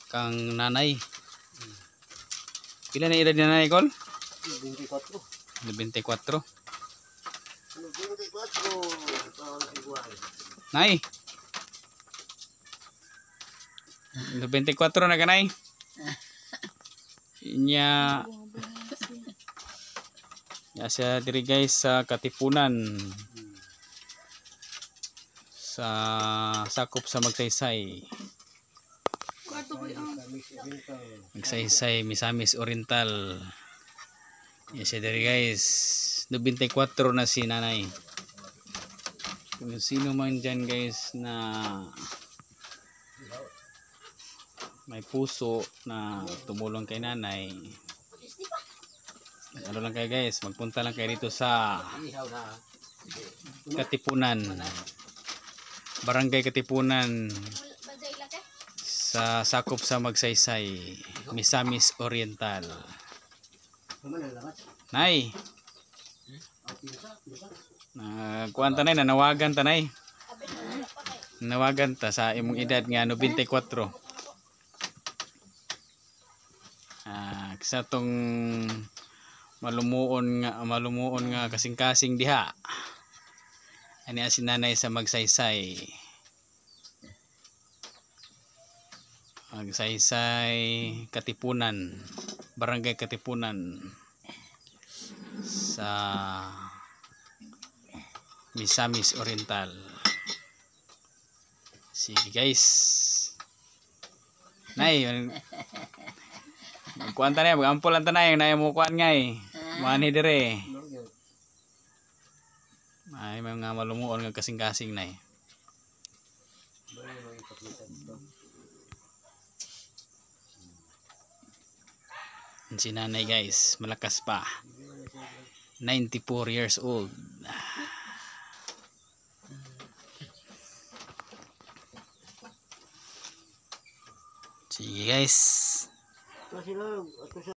kang nanay. Pila na edad ni nanay, Kol? 24. 24. 24 taon igual. Nay. 24 na ka, Nay. Inya siya diri guys sa Katipunan. Sa sakop sa Magsaysay. Magsaysay, Misamis Oriental. Yan siya diri guys. 24 na si nanay. Kung sino man dyan guys na may puso na tumulong kay nanay, ano lang kayo guys, magpunta lang kayo dito sa Katipunan, Barangay Katipunan, sa sakop sa Magsaysay, Misamis Oriental. Nay, kuan tanay, nanawagan tanay, nanawagan ta sa imong edad nga 94. Sa tong malumuon nga kasing-kasing diha. Ani si nanay sa Magsaysay. Magsaysay Katipunan, Barangay Katipunan sa Misamis Oriental. Sige guys. Nay, kuan tanay, magampol ang tanay, nay mo kuan ngay. Mani dire. Ay mga malumuon nga kasing-kasing nay. Si nanay guys, malakas pa. 94 years old. Sige guys.